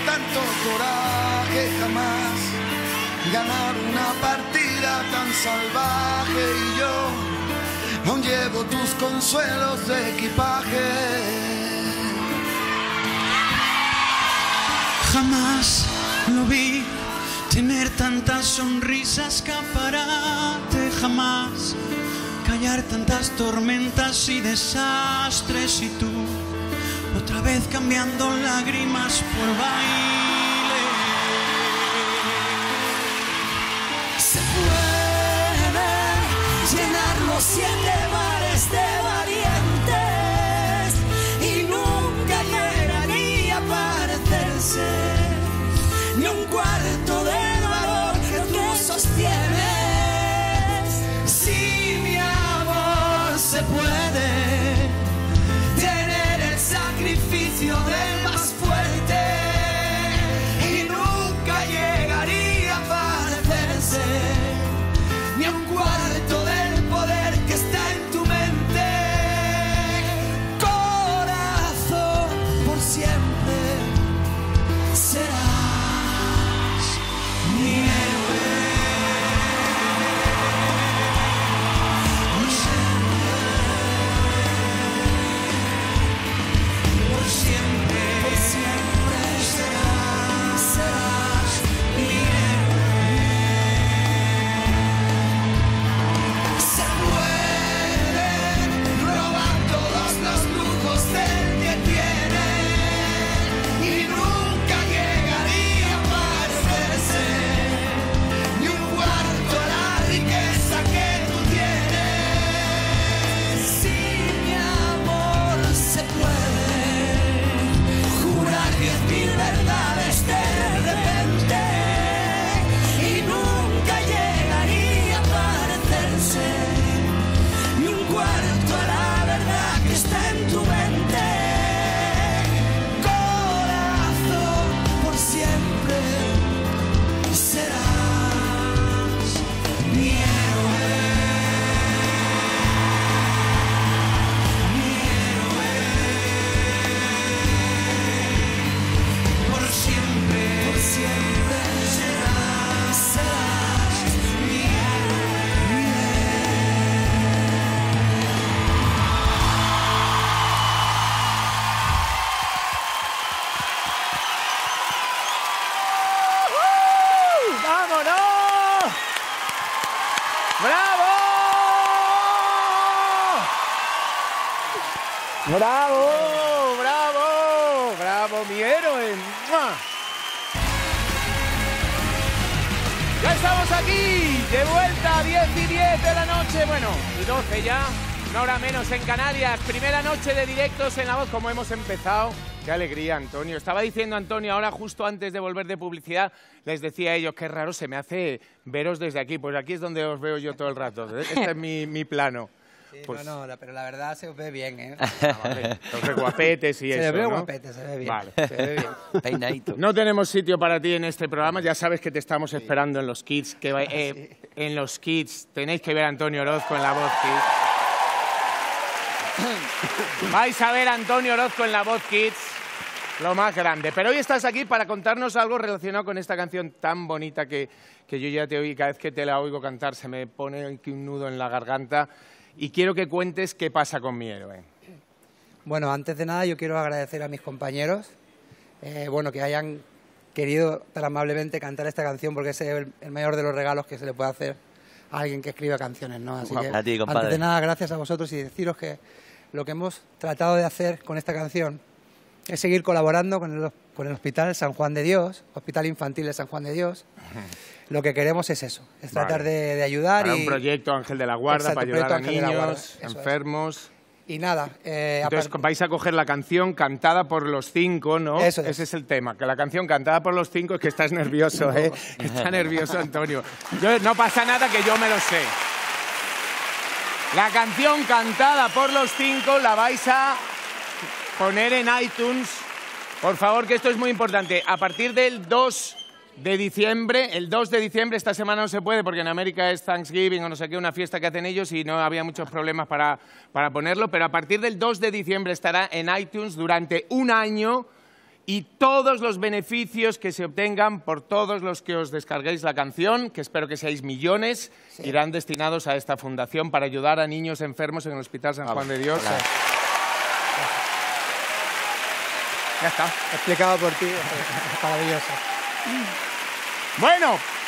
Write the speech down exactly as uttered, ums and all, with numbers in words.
tanto coraje jamás ganar una partida tan salvaje y yo aún llevo tus consuelos de equipaje. Jamás lo vi tener tantas sonrisas, escaparate, jamás callar tantas tormentas y desastres, y tú otra vez cambiando lágrimas por baile. Se puede llenar los siete mares de valientes y nunca llegar ni a parecerse ni un cuarto del valor que tú sostienes. Si mi amor se puede tener el sacrificio del más fuerte y nunca llegaría a parecerse ni a un cuarto del poder que está en tu mente. Corazón, por siempre serás mi héroe. Por siempre, por siempre, por siempre serás, serás mi héroe. Se pueden robar todos los lujos del que tienen y nunca llegaría a parecerse ni un cuarto a la riqueza que tú tienes. Si mi amor se puede jurar diez mil verdades de repente y nunca llegaría a parecerse ni un cuarto a la verdad que está en tu mente. Corazón, por siempre serás mi héroe. Mi héroe. Por siempre, por siempre serás, serás mi héroe. Mi ¡Vámonos! ¡Bravo! ¡Bravo! ¡Bravo! ¡Bravo, mi héroe! ¡Mua! Ya estamos aquí, de vuelta a diez y diez de la noche, bueno, y doce ya, una hora menos en Canarias. Primera noche de directos en La Voz, como hemos empezado. Qué alegría, Antonio. Estaba diciendo Antonio, ahora justo antes de volver de publicidad, les decía a ellos, qué raro se me hace veros desde aquí. Pues aquí es donde os veo yo todo el rato. Este es mi, mi plano. Sí, Pues- no, no, la- pero la verdad se os ve bien, ¿eh? Ah, vale. Entonces, guapetes y se eso, ve ¿no? guapete, se ve bien. Vale. Se ve bien. Peinadito. No tenemos sitio para ti en este programa, ya sabes que te estamos esperando en los Kids. Que, va- eh, En los Kids tenéis que ver a Antonio Orozco en La Voz Kids. Vais a ver a Antonio Orozco en La Voz Kids, lo más grande. Pero hoy estás aquí para contarnos algo relacionado con esta canción tan bonita que, que yo ya te oí, cada vez que te la oigo cantar se me pone aquí un nudo en la garganta. Y quiero que cuentes qué pasa con mi héroe. Bueno, antes de nada yo quiero agradecer a mis compañeros eh, bueno, que hayan querido tan amablemente cantar esta canción, porque ese es el, el mayor de los regalos que se le puede hacer a alguien que escribe canciones, ¿no? Así que, A ti, compadre. antes de nada, gracias a vosotros y deciros que lo que hemos tratado de hacer con esta canción es seguir colaborando con el, con el Hospital San Juan de Dios, Hospital Infantil de San Juan de Dios. Lo que queremos es eso, es tratar Vale. de, de ayudar. Para y un proyecto Ángel de la Guarda, Exacto, para ayudar a proyecto Ángel de la Guarda, niños, eso es. enfermos. Y nada, eh, Entonces aparte- vais a coger la canción cantada por los cinco, ¿no? Eso es. Ese es el tema, que la canción cantada por los cinco es que estás nervioso, ¿eh? Está nervioso, Antonio. Yo, no pasa nada, que yo me lo sé. La canción cantada por los cinco la vais a poner en iTunes. Por favor, que esto es muy importante. A partir del dos de diciembre, el dos de diciembre, esta semana no se puede porque en América es Thanksgiving o no sé qué, una fiesta que hacen ellos y no había muchos problemas para, para ponerlo, pero a partir del dos de diciembre estará en iTunes durante un año y todos los beneficios que se obtengan por todos los que os descarguéis la canción, que espero que seáis millones, sí. irán destinados a esta fundación para ayudar a niños enfermos en el Hospital San Juan de Dios. Claro. Ya está. Explicado por ti, es maravilloso. Bueno,